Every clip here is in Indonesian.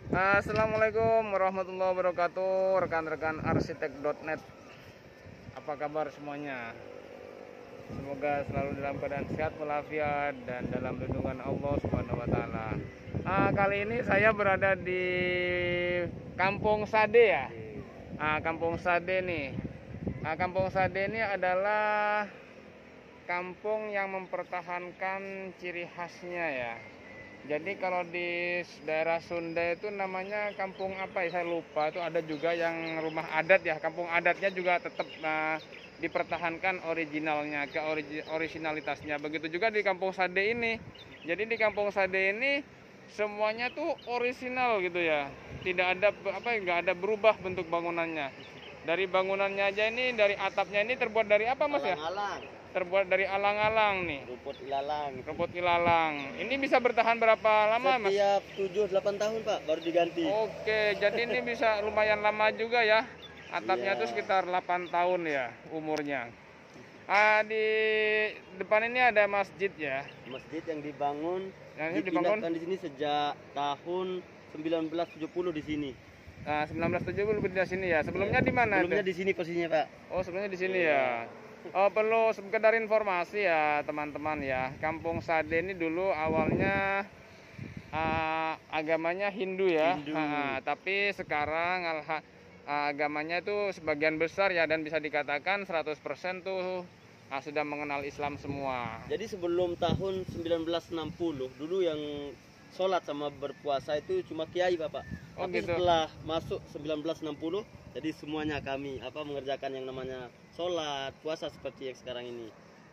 Assalamualaikum warahmatullahi wabarakatuh, rekan-rekan arsitek.net. Apa kabar semuanya? Semoga selalu dalam keadaan sehat walafiat dan dalam lindungan Allah Subhanahu wa taala. Kali ini saya berada di Kampung Sade ya. Kampung Sade nih. Kampung Sade ini adalah kampung yang mempertahankan ciri khasnya ya. Jadi kalau di daerah Sunda itu namanya kampung apa ya, saya lupa. Itu ada juga yang rumah adat ya. Kampung adatnya juga tetap dipertahankan originalnya, originalitasnya. Begitu juga di Kampung Sade ini. Jadi di Kampung Sade ini semuanya tuh original gitu ya. Tidak ada nggak ada berubah bentuk bangunannya. Dari bangunannya aja ini, dari atapnya ini terbuat dari apa Mas ya? Alang-alang. Terbuat dari alang-alang nih. Rumput ilalang. Rumput ilalang. Ini bisa bertahan berapa lama Mas? Setiap 7-8 tahun Pak baru diganti. Oke, jadi ini bisa lumayan lama juga ya. Atapnya itu sekitar 8 tahun ya umurnya. Di depan ini ada masjid ya. Masjid yang dibangun, Yang dibangun di sini sejak tahun 1970 di sini. 1970 di sini ya. Sebelumnya di mana? Sebelumnya di sini posisinya Pak. Oh, sebelumnya di sini ya. Oh, perlu sekedar informasi ya teman-teman ya. Kampung Sade ini dulu awalnya agamanya Hindu ya. Hindu. Tapi sekarang agamanya itu sebagian besar ya, dan bisa dikatakan 100% tuh sudah mengenal Islam semua. Jadi sebelum tahun 1960 dulu yang sholat sama berpuasa itu cuma kiai Bapak. Oh, tapi gitu. setelah masuk 1960 jadi semuanya kami mengerjakan yang namanya sholat, puasa seperti yang sekarang ini.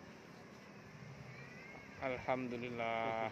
Alhamdulillah.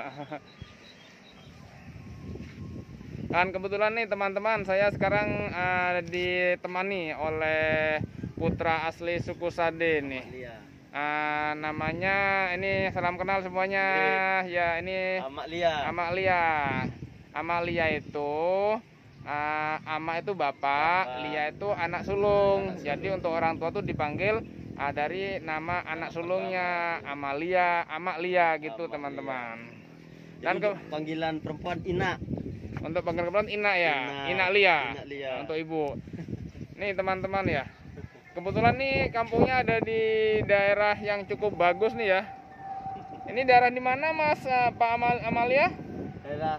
Dan kebetulan nih teman-teman, saya sekarang ditemani oleh putra asli suku Sade nih. Iya. Namanya ini, salam kenal semuanya. Ya, ini Amalia. Amalia itu Ama itu bapak, Lia itu anak sulung. Jadi untuk orang tua tuh dipanggil dari nama anak sulungnya, Amalia, Amalia gitu teman-teman. Dan panggilan perempuan Ina. Untuk panggilan perempuan Ina ya, Ina Lia. Untuk ibu. Nih teman-teman ya. Kebetulan nih kampungnya ada di daerah yang cukup bagus nih ya. Ini daerah di mana Mas Pak Amalia? Daerah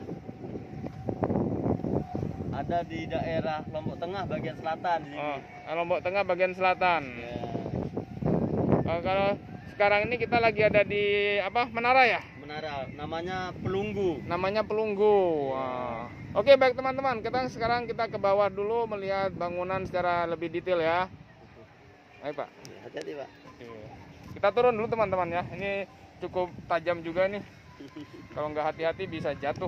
ada di daerah Lombok Tengah bagian selatan di sini. Lombok Tengah bagian selatan. Ya. Kalau sekarang ini kita lagi ada di Menara ya? Menara, namanya Pelunggu. Namanya Pelunggu. Oke, baik teman-teman, sekarang kita ke bawah dulu melihat bangunan secara lebih detail ya. Ayo Pak. Hati-hati Pak. Kita turun dulu teman-teman ya. Ini cukup tajam juga nih. Kalau nggak hati-hati bisa jatuh.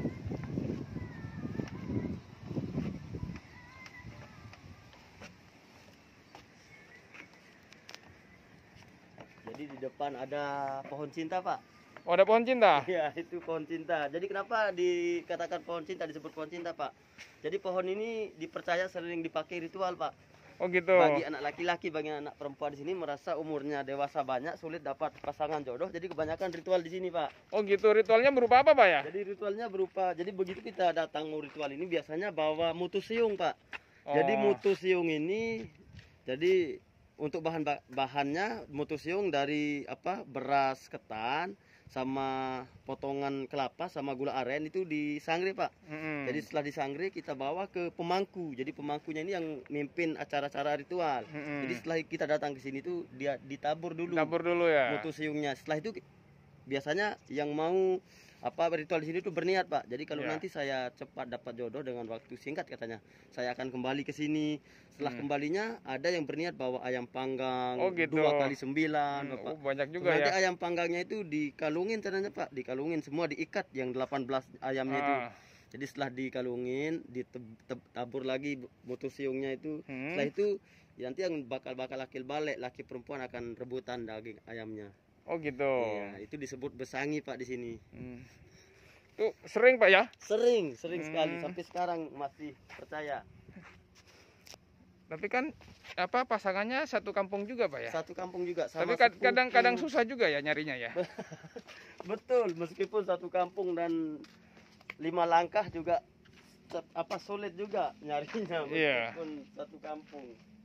Jadi di depan ada pohon cinta Pak. Oh, ada pohon cinta? Iya, itu pohon cinta. Jadi kenapa dikatakan pohon cinta, disebut pohon cinta Pak? Jadi pohon ini dipercaya sering dipakai ritual Pak. Oh gitu. Bagi anak laki-laki, bagi anak perempuan di sini merasa umurnya dewasa banyak, sulit dapat pasangan jodoh. Jadi kebanyakan ritual di sini Pak. Oh gitu. Ritualnya berupa apa Pak ya? Jadi ritualnya berupa, jadi begitu kita datang ritual ini biasanya bawa mutu siung Pak. Jadi mutu siung ini, jadi untuk bahannya mutu siung dari beras ketan sama potongan kelapa sama gula aren itu disangrai Pak. Jadi setelah disangrai kita bawa ke pemangku. Jadi pemangkunya ini yang mimpin acara-acara ritual. Jadi setelah kita datang ke sini tuh dia ditabur dulu. Tabur dulu ya. Mutu siungnya. Setelah itu biasanya yang mau ritual di sini tuh berniat Pak. Jadi kalau nanti saya cepat dapat jodoh dengan waktu singkat katanya, saya akan kembali ke sini. Setelah kembalinya ada yang berniat bawa ayam panggang 2x9 Bapak. Banyak juga nanti ya. ayam panggangnya itu dikalungin caranya Pak, dikalungin semua, diikat yang 18 ayamnya itu. Jadi setelah dikalungin, ditabur lagi mutu siungnya itu. Setelah itu nanti yang bakal akil balik, laki perempuan akan rebutan daging ayamnya. Oh gitu. Iya, itu disebut besangi Pak di sini. Tuh sering Pak ya? Sering sekali, sampai sekarang masih percaya. Tapi kan pasangannya satu kampung juga Pak ya? Satu kampung juga. Tapi kadang-kadang susah juga ya nyarinya ya. Betul, meskipun satu kampung dan 5 langkah juga sulit juga nyarinya Iya. meskipun satu kampung.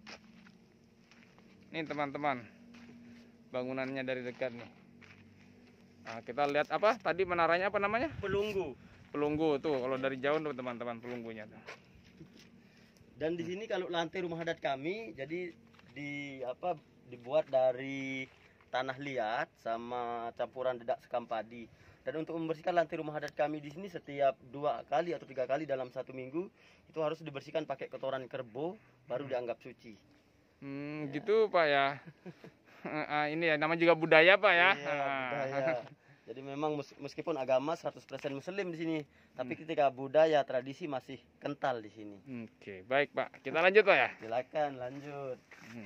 Ini teman-teman, bangunannya dari dekat nih. Nah, kita lihat apa tadi menaranya apa namanya? Pelunggu. Pelunggu tuh. Kalau dari jauh tuh teman-teman pelunggunya tuh. Dan di sini kalau lantai rumah adat kami jadi dibuat dari tanah liat sama campuran dedak sekam padi. Dan untuk membersihkan lantai rumah adat kami di sini setiap 2 kali atau 3 kali dalam 1 minggu itu harus dibersihkan pakai kotoran kerbau baru dianggap suci. Gitu Pak ya. Ini ya nama juga budaya Pak ya. Iya, budaya. Jadi memang meskipun agama 100% muslim di sini, tapi ketika budaya tradisi masih kental di sini. Oke, baik Pak. Kita lanjut Pak ya. Silakan lanjut.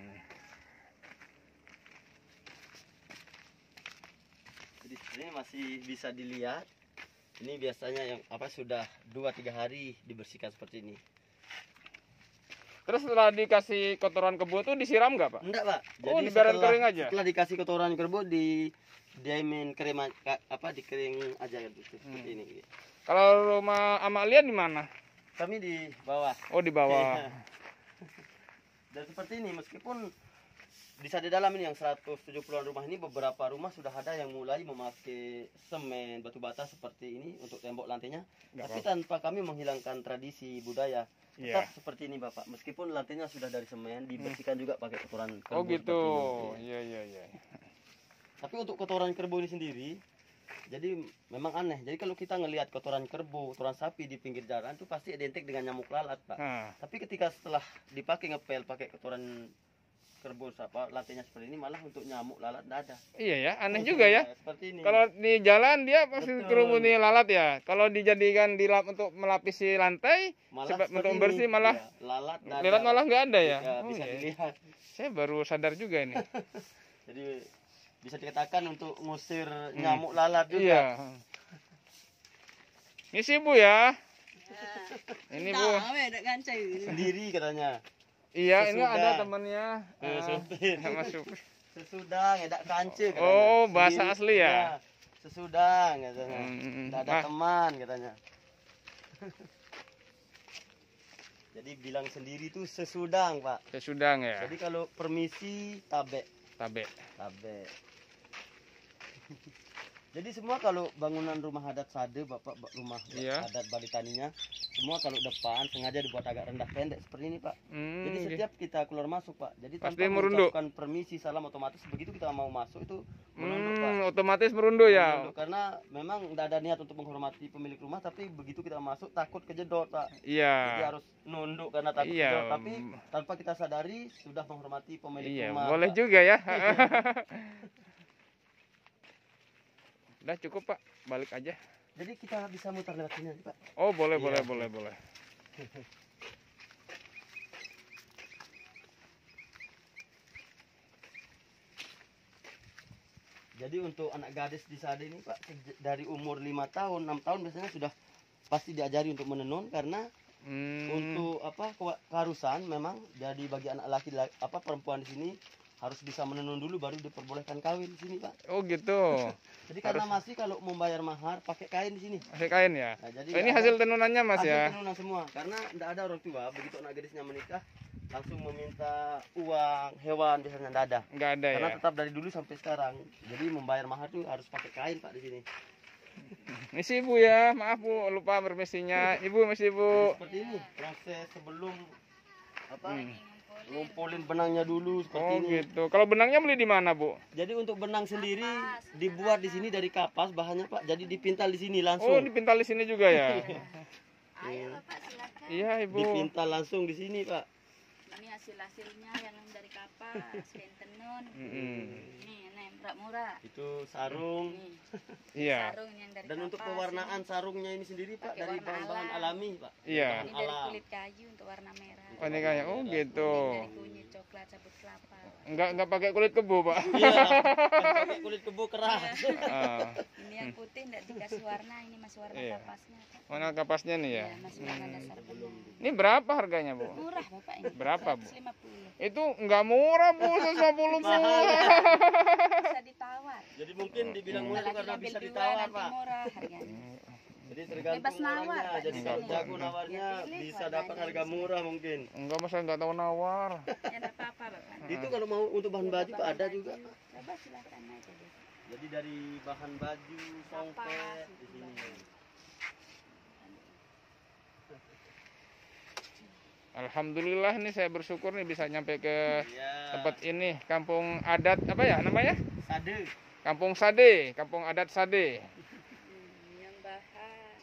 Jadi sebenarnya masih bisa dilihat. Ini biasanya yang sudah 2-3 hari dibersihkan seperti ini. Terus setelah dikasih kotoran kebo tuh disiram nggak Pak? Enggak, Pak. Oh, dibiarin kering aja. Setelah dikasih kotoran kerbau diamin kering dikering aja gitu seperti ini. Kalau rumah Amalia di mana? Kami di bawah. Oh, di bawah. Dan seperti ini meskipun di dalam ini yang 170-an rumah ini beberapa rumah sudah ada yang mulai memakai semen batu bata seperti ini untuk tembok lantainya. Tapi tanpa kami menghilangkan tradisi budaya. Tetap seperti ini Bapak, meskipun lantainya sudah dari semen, dibersihkan juga pakai kotoran kerbau. Oh gitu, iya. iya. Tapi untuk kotoran kerbau ini sendiri, jadi memang aneh. Jadi kalau kita ngelihat kotoran kerbau, kotoran sapi di pinggir jalan itu pasti identik dengan nyamuk lalat Pak. Tapi ketika setelah dipakai ngepel pakai kotoran kerbau lantainya seperti ini, malah untuk nyamuk lalat tidak ada. Iya ya, aneh juga ya. Seperti ini. Kalau di jalan dia pasti kerumuni lalat ya. Kalau dijadikan dilap untuk melapisi lantai, untuk bersih malah lalat malah nggak ada ya. Bisa dilihat. Saya baru sadar juga ini. Jadi bisa dikatakan untuk ngusir nyamuk lalat juga. Iya. Misi Bu ya. Ini Bu. Sendiri katanya. Iya, ini ada temannya. Sama supir. Sesudah ngedak kance katanya. Oh, bahasa asli ya? Sesudah katanya. Tidak ada teman katanya. Jadi bilang sendiri itu sesudang, Pak. Sesudang ya. Jadi kalau permisi tabe. Tabe. Jadi semua kalau bangunan rumah adat sade, Bapak, rumah adat Balitaninya, semua kalau depan sengaja dibuat agak rendah pendek seperti ini, Pak. Jadi setiap kita keluar masuk, Pak, jadi tanpa mengucapkan permisi, salam, otomatis begitu kita mau masuk itu menunduk, Pak. Otomatis merunduk ya. Menunduk, karena memang tidak ada niat untuk menghormati pemilik rumah, tapi begitu kita masuk takut kejedot, Pak. Iya. Jadi harus nunduk karena takut kejedot, tapi tanpa kita sadari sudah menghormati pemilik rumah. Boleh Pak. juga ya. Udah cukup Pak, balik aja. Jadi kita bisa mutar lewat sini Pak. Oh boleh. Jadi untuk anak gadis di Sade ini Pak, dari umur 5 tahun, 6 tahun biasanya sudah pasti diajari untuk menenun karena untuk keharusan memang jadi bagi anak laki perempuan di sini harus bisa menenun dulu baru diperbolehkan kawin di sini Pak. Oh gitu. Jadi karena masih kalau membayar mahar pakai kain di sini. Pakai kain ya. Nah, jadi ini hasil tenunannya Mas ya. Hasil tenunan semua karena tidak ada orang tua begitu anak gadisnya menikah langsung meminta uang hewan biasanya tidak ada. Nggak ada karena ya. tetap dari dulu sampai sekarang. Jadi membayar mahar itu harus pakai kain Pak di sini. Misi Ibu ya, maaf Bu lupa permisinya. Ibu misi Bu. Seperti ini proses sebelum ngumpulin benangnya dulu seperti ini. Oh gitu. Kalau benangnya beli di mana Bu? Jadi untuk benang sendiri dibuat di sini dari kapas bahannya Pak. Jadi dipintal di sini langsung. Oh dipintal di sini juga ya. Ayo Bapak silakan. Iya Ibu. Dipintal langsung di sini Pak. Ini hasilnya yang dari kapas, kain tenun. Ini murah. Itu sarung. Iya. Sarung yang dari Dan kapas, untuk pewarnaan sarungnya ini sendiri Pak pakai dari warna bahan-bahan alam. alami Pak. Iya. Ini dari kulit kayu untuk warna merah. Oh ini kayak gitu. Dari kunyit coklat sabut kelapa. Enggak pakai kulit kebo Pak. Iya. Pakai kulit kebo keras. Ini yang putih enggak dikasih warna, ini masih warna kapasnya. Pak. Warna kapasnya nih ya. Masih warna dasar benang. Ini berapa harganya Bu? Murah Bapak ini. Berapa Bu? 150. Itu enggak murah Bu, 150 murah. Bisa ditawar. Jadi mungkin dibilang murah Lagi karena ngambil bisa dua, ditawar nanti Pak. murah harganya. Jadi Jadi tergantung Bebas nawar, orangnya. Pak, Jadi di kalau sini. jago nawarnya Pilih, bisa Pak, dapat banyak harga di sini. murah mungkin. Enggak, mas saya nggak tahu nawar. Ya enggak apa-apa, Bapak. Itu kalau mau untuk bahan baju Pak ada juga. Coba silakan aja deh. Jadi dari bahan baju, songket di sini. Alhamdulillah nih saya bersyukur nih bisa nyampe ke Iya. tempat ini, kampung adat apa ya namanya? Sade. Kampung Sade, kampung adat Sade. Yang bahan.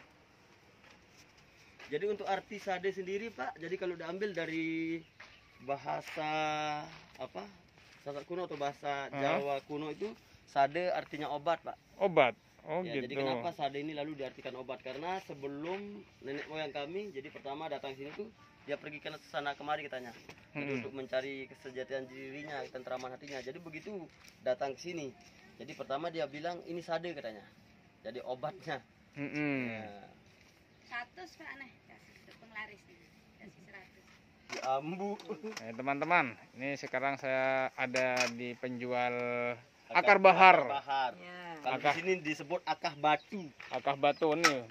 Jadi untuk arti sade sendiri Pak, jadi kalau diambil dari bahasa apa? Sasak kuno atau bahasa Jawa kuno itu sade artinya obat Pak. Obat. Oh Ya, gitu. jadi kenapa sade ini lalu diartikan obat? Karena sebelum nenek moyang kami, jadi pertama datang sini tuh dia pergi ke sana kemari katanya. Jadi untuk mencari kesejahteraan dirinya, ketentraman hatinya. Jadi begitu datang ke sini. Jadi pertama dia bilang ini sade katanya. Jadi obatnya. Ya. 100 Pak aneh kasih untuk penglaris nih. Kasih 100. Di ambu. Teman-teman, ini sekarang saya ada di penjual akar bahar. Bahar. Ya. Kalau di sini disebut akah batu. Akar batu nih.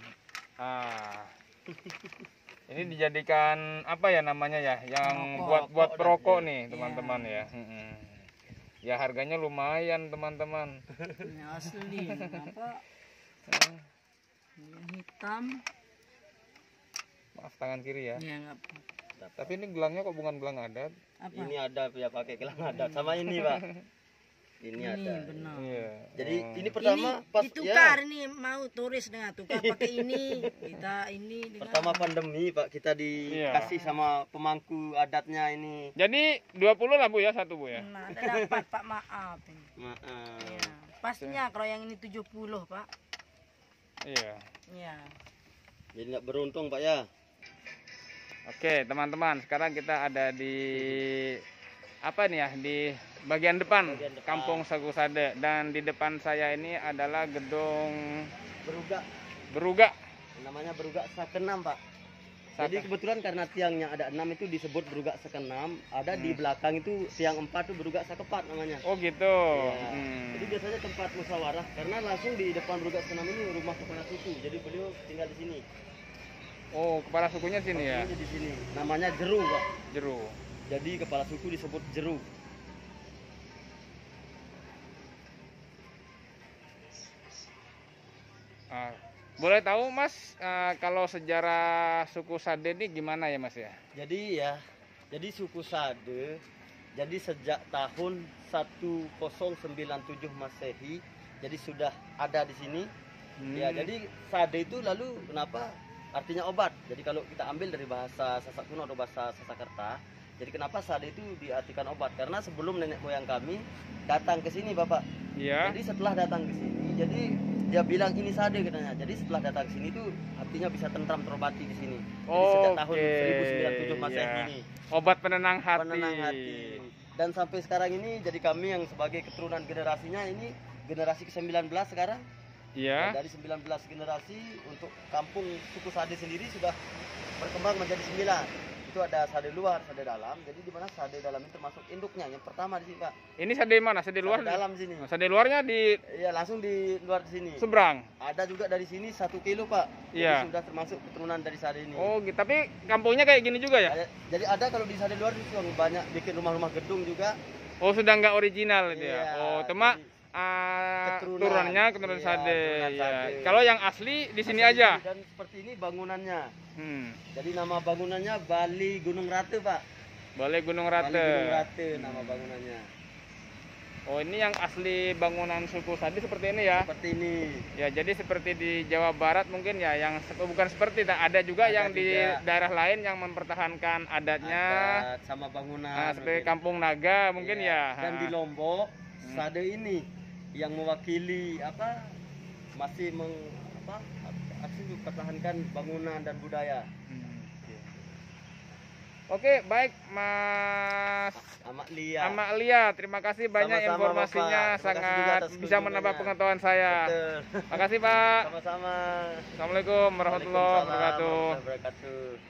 Ini dijadikan apa ya namanya ya? Yang buat perokok nih, teman-teman ya. Ya harganya lumayan, teman-teman. Ini asli, apa? Yang hitam. Maaf tangan kiri ya. Ya nggak Tapi ini gelangnya kok bukan gelang adat. apa? Ini ada ya pakai gelang adat sama ini Pak. Ini ada. Benar. Iya. Jadi Oh. ini pertama Ini pas ditukar nih mau turis dengan tukar pakai ini. Kita ini dengan pertama pandemi Pak kita Iya. dikasih sama pemangku adatnya ini. Jadi 20 lah Bu ya, satu Bu ya. Nah, ada dapat Pak maaf ini. Maaf. Ya. Pastinya kalau yang ini 70 Pak. Iya. Ya. Jadi nggak beruntung Pak ya. Oke, teman-teman, sekarang kita ada di apa nih ya? Di bagian depan, Bagian depan. Kampung Sagu Sade, dan di depan saya ini adalah gedung Berugak. Berugak. Namanya berugak sakenam Pak. Jadi kebetulan karena tiangnya ada 6 itu disebut berugak sakenam. Ada di belakang itu tiang 4 itu berugak sakepat namanya. Oh gitu. Ya. Jadi biasanya tempat musyawarah karena langsung di depan berugak sakenam ini rumah kepala suku. Jadi beliau tinggal di sini. Oh, kepala sukunya sini ya, Sukunya di sini. Namanya Jeru Pak. Jeru. Jadi kepala suku disebut Jeru. Boleh tahu Mas, kalau sejarah suku Sade ini gimana ya Mas ya? Jadi suku Sade, jadi sejak tahun 1097 Masehi, jadi sudah ada di sini. Ya, jadi Sade itu lalu kenapa artinya obat? Jadi kalau kita ambil dari bahasa Sasak kuno atau bahasa Sasakerta, jadi kenapa Sade itu diartikan obat? Karena sebelum nenek moyang kami datang ke sini Bapak. Iya. Jadi setelah datang ke sini, jadi dia bilang ini sade katanya. Jadi setelah datang ke sini tuh artinya bisa tentram terobati di sini. Jadi sejak tahun 1097 Masehi iya. ini. Obat penenang hati. Penenang hati. Dan sampai sekarang ini jadi kami yang sebagai keturunan generasinya ini generasi ke-19 sekarang. Iya. Nah, dari 19 generasi untuk kampung suku Sade sendiri sudah berkembang menjadi 9. Itu ada sade luar, sade dalam. Jadi di mana sade dalam itu termasuk induknya. Yang pertama di sini, Pak. Ini Sade mana? Sade luar? Sade dalam sini. Sade luarnya di Iya, langsung di luar sini. seberang. Ada juga dari sini 1 kilo Pak. Iya. Jadi sudah termasuk keturunan dari Sade ini. Oh, gitu. Tapi kampungnya kayak gini juga ya? Jadi ada kalau di Sade luar itu yang banyak bikin rumah-rumah gedung juga. Oh, sudah nggak original itu ya? Iya, Oh, cuma turunannya keturunan Iya, Sade. keturunan Ya. Sade. Kalau yang asli di sini Asli aja. Dan seperti ini bangunannya. Hmm. Jadi nama bangunannya Bali Gunung Rate Pak. Boleh Gunung Bali Rate. Gunung Rate nama bangunannya. Oh, ini yang asli bangunan suku Sade seperti ini ya? Seperti ini. Ya, jadi seperti di Jawa Barat mungkin ya, yang bukan seperti, ada juga Ada yang di juga. daerah lain yang mempertahankan adatnya. Adat sama bangunan. Seperti mungkin. Kampung Naga mungkin Iya. ya. Dan di Lombok Sade ini yang mewakili apa masih asli mempertahankan bangunan dan budaya. Oke, baik Mas Amak Lia. Amak Lia, terima kasih banyak Sama-sama, informasinya, Bapak. Terima kasih juga sangat atas bisa menambah kunjungannya. pengetahuan saya. Betul. Makasih Pak. Sama-sama. Assalamualaikum warahmatullahi wabarakatuh. Waalaikumsalam warahmatullahi wabarakatuh.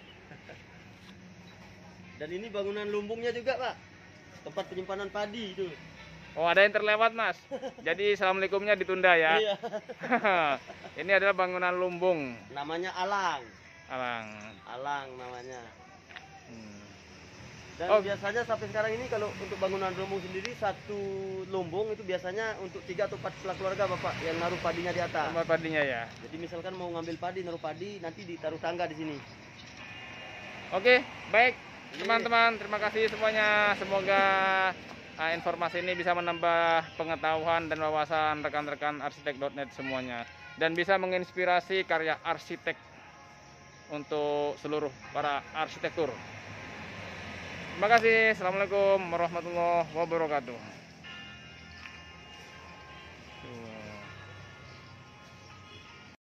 Dan ini bangunan lumbungnya juga Pak. Tempat penyimpanan padi itu. Oh, ada yang terlewat, Mas. Jadi assalamualaikumnya ditunda ya. Iya. Ini adalah bangunan lumbung. Namanya alang. Alang. Alang namanya. Hmm. Dan Oh. biasanya sampai sekarang ini kalau untuk bangunan lumbung sendiri satu lumbung itu biasanya untuk 3 atau 4 kepala keluarga Bapak yang naruh padinya di atas. Tempat padinya ya. Jadi misalkan mau ngambil padi, naruh padi, nanti ditaruh tangga di sini. Oke, baik teman-teman, terima kasih semuanya. Semoga informasi ini bisa menambah pengetahuan dan wawasan rekan-rekan arsitek.net semuanya, dan bisa menginspirasi karya arsitek untuk seluruh para arsitektur. Terima kasih. Assalamualaikum warahmatullahi wabarakatuh.